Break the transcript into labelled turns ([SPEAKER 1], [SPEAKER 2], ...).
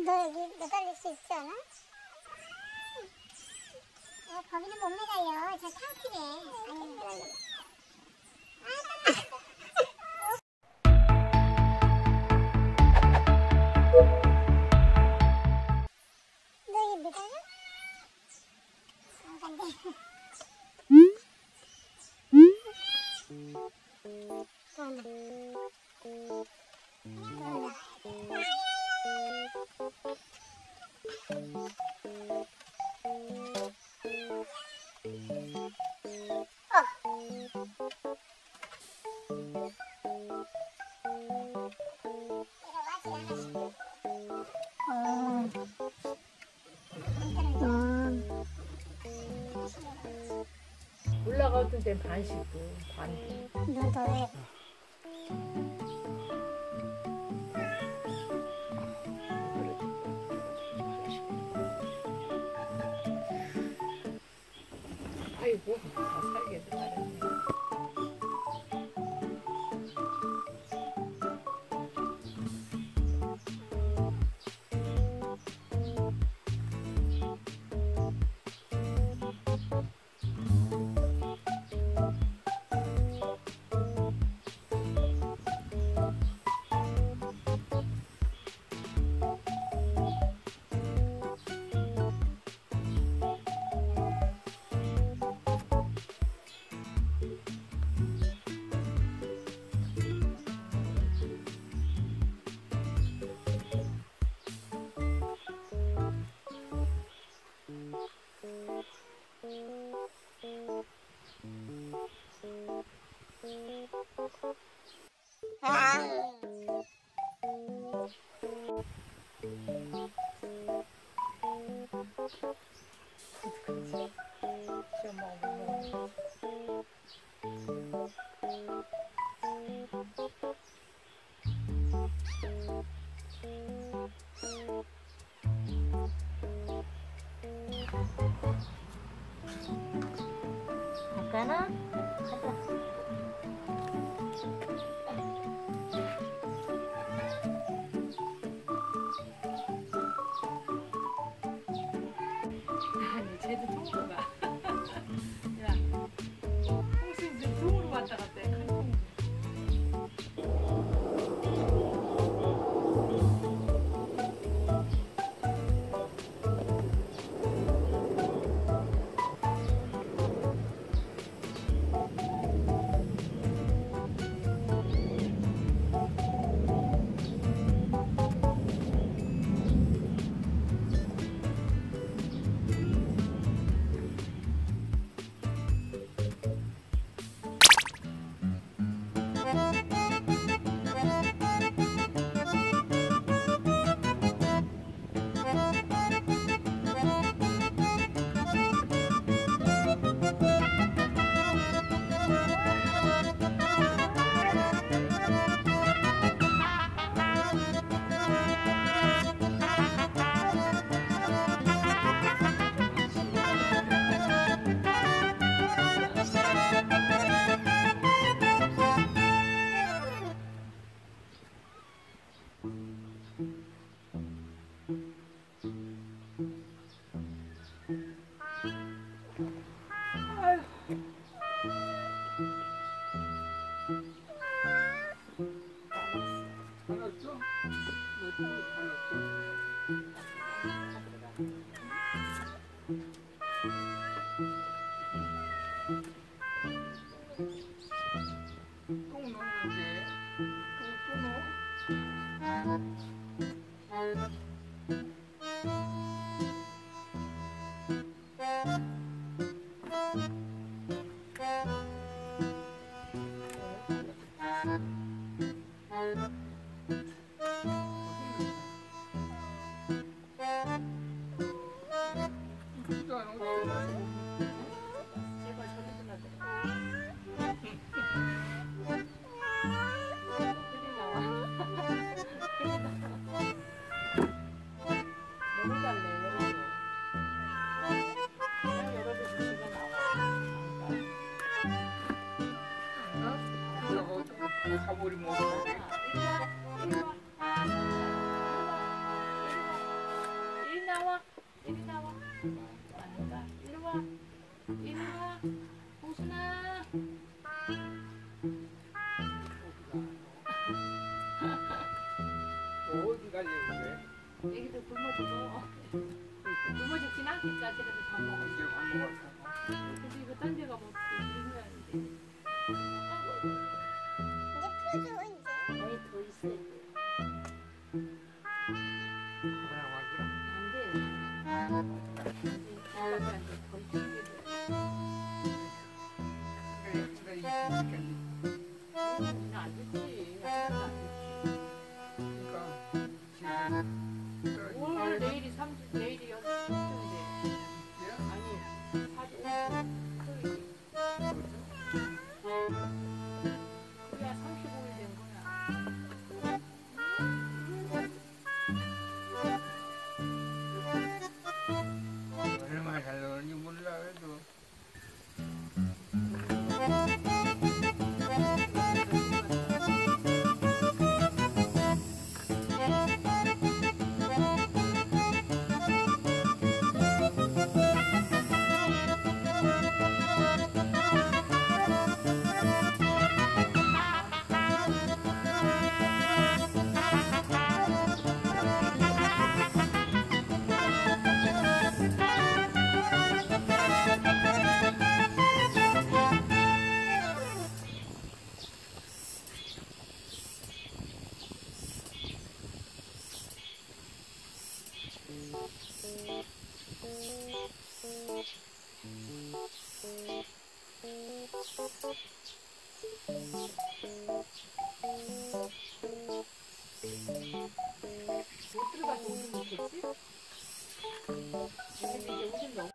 [SPEAKER 1] 너 여기 매달릴 수 있지 않아? 거기는 못 매달려. 저 창피해. 아니, 매달려. 너 여기 매달려? 안 돼.
[SPEAKER 2] 올라가던 데는 반 씻고 반.
[SPEAKER 1] 너 더해.
[SPEAKER 2] 아이고 다 살게도 잘했네.
[SPEAKER 1] 아까나?
[SPEAKER 2] 아니 쟤도 통으로 가. 야, 홍수 이제 통으로 왔다 갔다 해. 큰 통. 나와. 이리 나와. 아닌가? 이리 와. 이리 와. 고순아.
[SPEAKER 3] 어디 가려고 그래?
[SPEAKER 2] 애기들 굶어 죽어. 굶어 죽진 않겠다. 그래도 밥 먹어.
[SPEAKER 3] 이제 밥 먹었어.
[SPEAKER 2] 근데 이거 딴 데가 뭐 그러는데.
[SPEAKER 1] 이제 풀어줘 이제.
[SPEAKER 2] 아니 더 있어야 돼.
[SPEAKER 3] 그냥 와기라.
[SPEAKER 2] 안 돼. 집밖에 안 돼. 거의 죽게 돼.
[SPEAKER 3] 그러니까 이거 있으니까
[SPEAKER 2] 이거는 안 됐지. 하나도 안 됐지.
[SPEAKER 3] 그러니까 지금
[SPEAKER 2] 오늘 내일이 30, 내일이 6일인데. 아니, 4주, 5주, 토요일이. 그래야 35일 된 거야.
[SPEAKER 3] 얼마나 잘 노는지 몰라 그래도
[SPEAKER 2] 못 들어가서 오줌 먹겠지? 근데 이제 오줌 너무.